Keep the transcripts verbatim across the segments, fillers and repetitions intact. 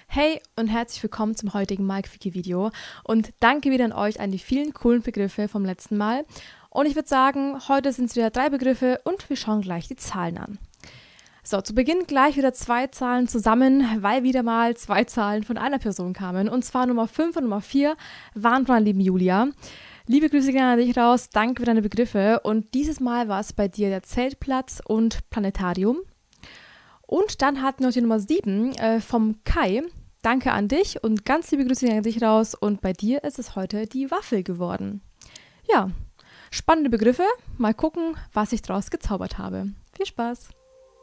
Hey und herzlich willkommen zum heutigen MikeFiki-Video und danke wieder an euch an die vielen coolen Begriffe vom letzten Mal. Und ich würde sagen, heute sind es wieder drei Begriffe und wir schauen gleich die Zahlen an. So, zu Beginn gleich wieder zwei Zahlen zusammen, weil wieder mal zwei Zahlen von einer Person kamen. Und zwar Nummer fünf und Nummer vier waren von der lieben Julia. Liebe Grüße gerne an dich raus, danke für deine Begriffe. Und dieses Mal war es bei dir der Zeltplatz und Planetarium. Und dann hatten wir noch die Nummer sieben äh, vom Kai. Danke an dich und ganz liebe Grüße an dich raus. Und bei dir ist es heute die Waffel geworden. Ja, spannende Begriffe. Mal gucken, was ich draus gezaubert habe. Viel Spaß!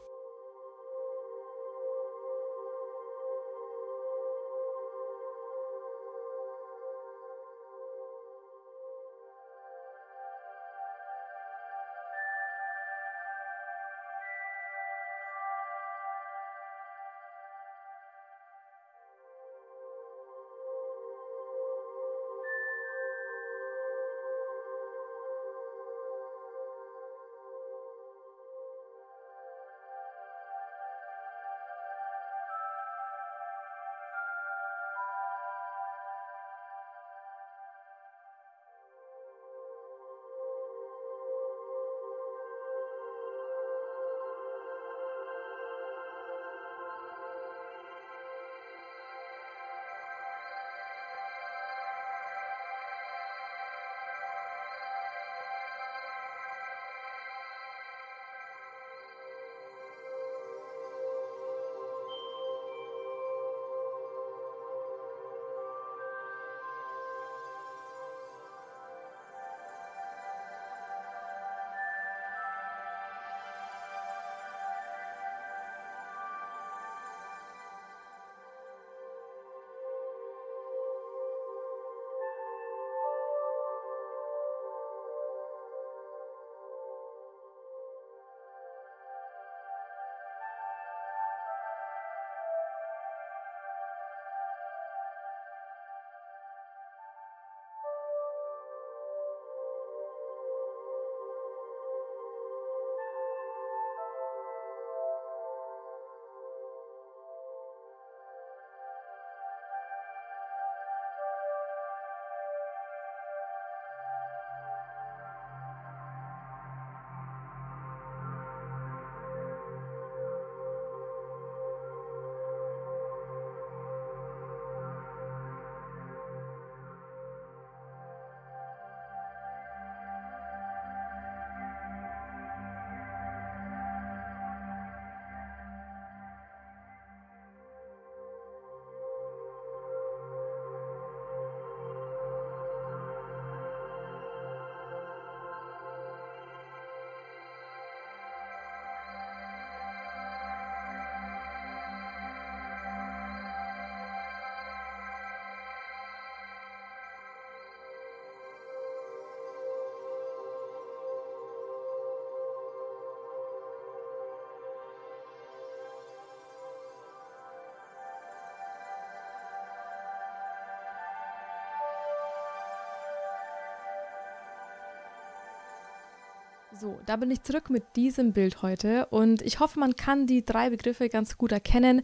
So, da bin ich zurück mit diesem Bild heute und ich hoffe, man kann die drei Begriffe ganz gut erkennen.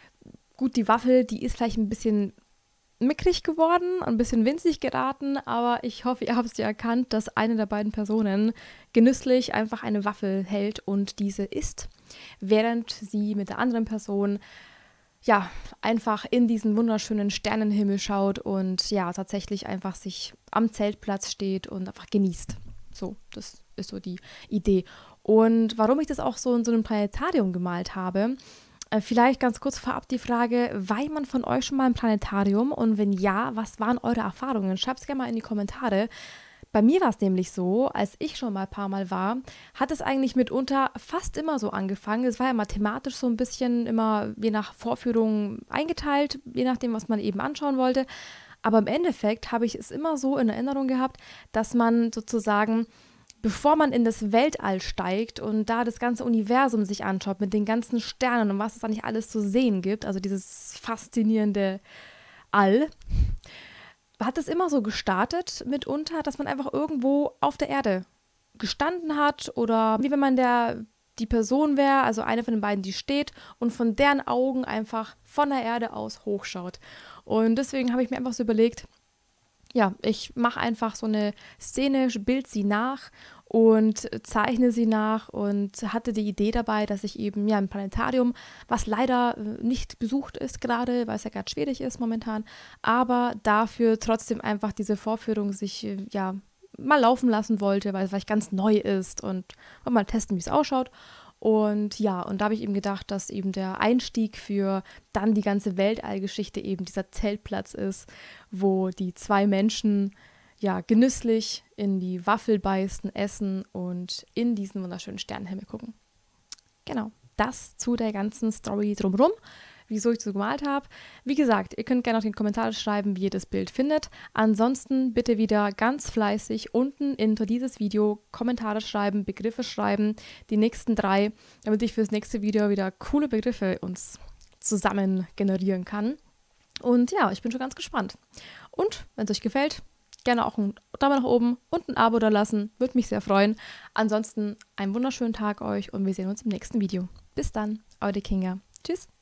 Gut, die Waffel, die ist vielleicht ein bisschen mickrig geworden, ein bisschen winzig geraten, aber ich hoffe, ihr habt es ja erkannt, dass eine der beiden Personen genüsslich einfach eine Waffel hält und diese isst, während sie mit der anderen Person ja einfach in diesen wunderschönen Sternenhimmel schaut und ja tatsächlich einfach sich am Zeltplatz steht und einfach genießt. So, das ist so die Idee. Und warum ich das auch so in so einem Planetarium gemalt habe, äh, vielleicht ganz kurz vorab die Frage, war jemand von euch schon mal im Planetarium? Und wenn ja, was waren eure Erfahrungen? Schreibt es gerne mal in die Kommentare. Bei mir war es nämlich so, als ich schon mal ein paar Mal war, hat es eigentlich mitunter fast immer so angefangen. Es war ja mathematisch so ein bisschen immer je nach Vorführung eingeteilt, je nachdem, was man eben anschauen wollte. Aber im Endeffekt habe ich es immer so in Erinnerung gehabt, dass man sozusagen, bevor man in das Weltall steigt und da das ganze Universum sich anschaut mit den ganzen Sternen und was es da nicht alles zu sehen gibt, also dieses faszinierende All, hat es immer so gestartet mitunter, dass man einfach irgendwo auf der Erde gestanden hat oder wie wenn man der die Person wäre, also eine von den beiden, die steht und von deren Augen einfach von der Erde aus hochschaut. Und deswegen habe ich mir einfach so überlegt, ja, ich mache einfach so eine Szene, bild sie nach und zeichne sie nach und hatte die Idee dabei, dass ich eben ja im Planetarium, was leider nicht besucht ist gerade, weil es ja gerade schwierig ist momentan, aber dafür trotzdem einfach diese Vorführung sich ja mal laufen lassen wollte, weil es vielleicht ganz neu ist und mal testen, wie es ausschaut. Und ja, und da habe ich eben gedacht, dass eben der Einstieg für dann die ganze Weltallgeschichte eben dieser Zeltplatz ist, wo die zwei Menschen ja genüsslich in die Waffel beißen, essen und in diesen wunderschönen Sternenhimmel gucken. Genau, das zu der ganzen Story drumherum, wieso ich so gemalt habe. Wie gesagt, ihr könnt gerne auch in die Kommentare schreiben, wie ihr das Bild findet. Ansonsten bitte wieder ganz fleißig unten unter dieses Video Kommentare schreiben, Begriffe schreiben, die nächsten drei, damit ich fürs nächste Video wieder coole Begriffe uns zusammen generieren kann. Und ja, ich bin schon ganz gespannt. Und wenn es euch gefällt, gerne auch einen Daumen nach oben und ein Abo da lassen, würde mich sehr freuen. Ansonsten einen wunderschönen Tag euch und wir sehen uns im nächsten Video. Bis dann, eure Kinga. Tschüss.